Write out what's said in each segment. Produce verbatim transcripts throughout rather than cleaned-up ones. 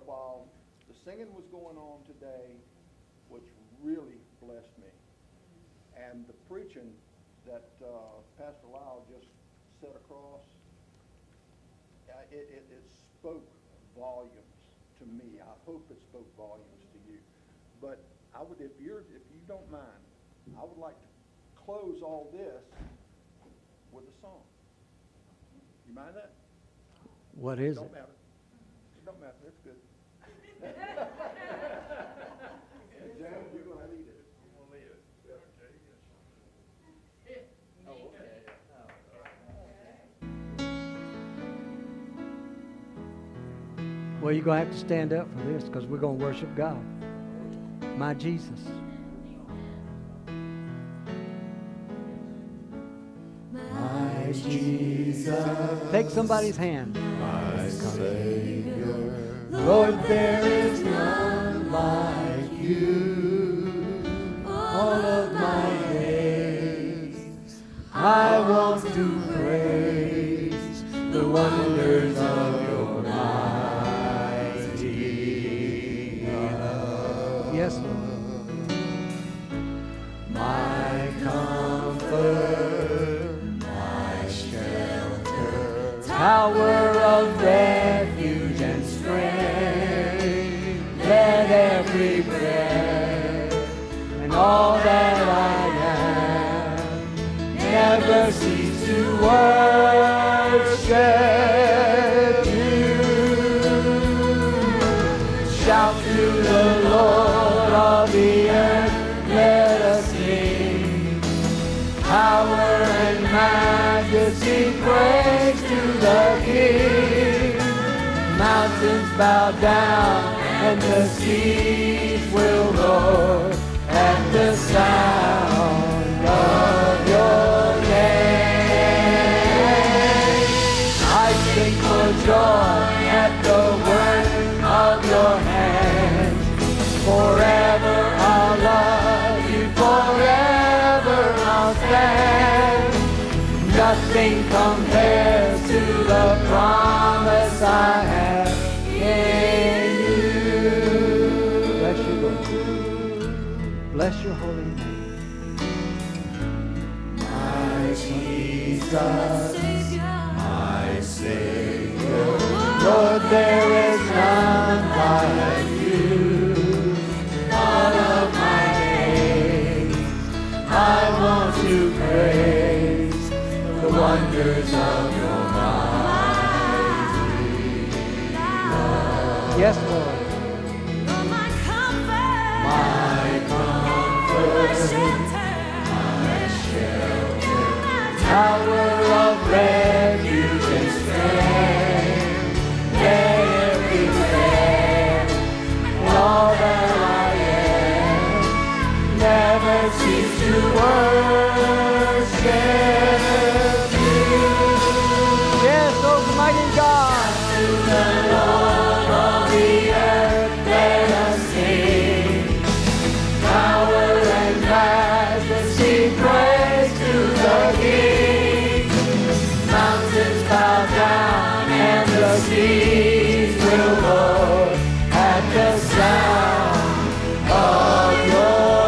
while the singing was going on today, which really blessed me, and the preaching that uh, Pastor Lyle just set across, uh, it, it, it spoke volumes to me. I hope it spoke volumes to you. But I would, if you're, if you don't mind, I would like to close all this with a song. You mind that? What is Don't it? matter. It don't matter. It's good. James, you're gonna have to eat it. We'll leave it. Oh, okay. Well, you're going to have to stand up for this because we're going to worship God. My Jesus. My Jesus, Take somebody's hand. my Savior, Lord, there is none like you. All of my days, I want to praise the wonders of your mighty love. Yes, Lord. My comfort, my shelter, tower of refuge and strength, let every breath and all that I am never cease to worship you. Shout to the Lord of the earth, let us sing. Power and majesty, praise to the King. Mountains bow down and the seas will roar at the sound of your name. I sing for joy at the work of your hands. Forever I'll love you, forever I'll stand. Nothing compares to the promise I have in you. Bless you, Lord. Bless your holy name. My Jesus, my Savior, Lord, there is none like you. All of my days, I want to praise the wonders of your mighty love. Yes, Lord. My comfort, my shelter, tower of refuge and strength, everywhere, and all that I am, never cease to worship you. Yes, Almighty God. To the Lord of the earth, let us sing. Power and majesty, praise to the King. Mountains bow down and the seas will roar at the sound of your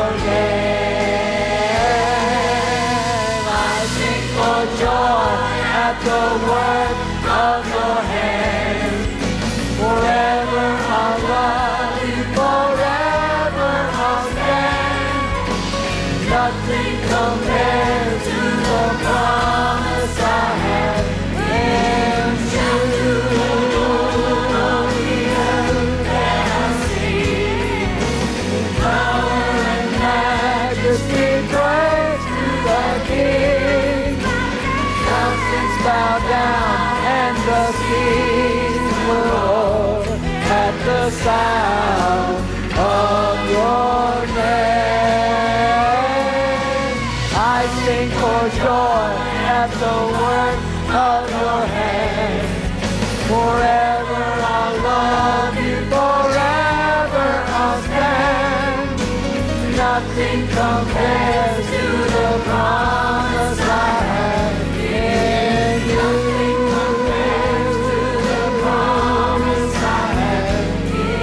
name. I sing for joy at the work of your hands. Forever I'll love you, forever I'll stand. Nothing compares to the promise I have in you. Let us sing. Power and majesty, praise to the King. Mountains bow down and the seas will roar at the sound of your name. I sing for joy at the work of your hands. Forever I'll love you, forever I'll stand. Nothing compares to the promise I have in you. Nothing compares to the promise I have in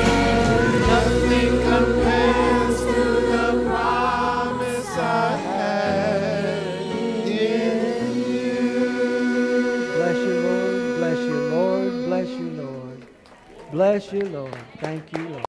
Bless you, Lord. Thank you, Lord.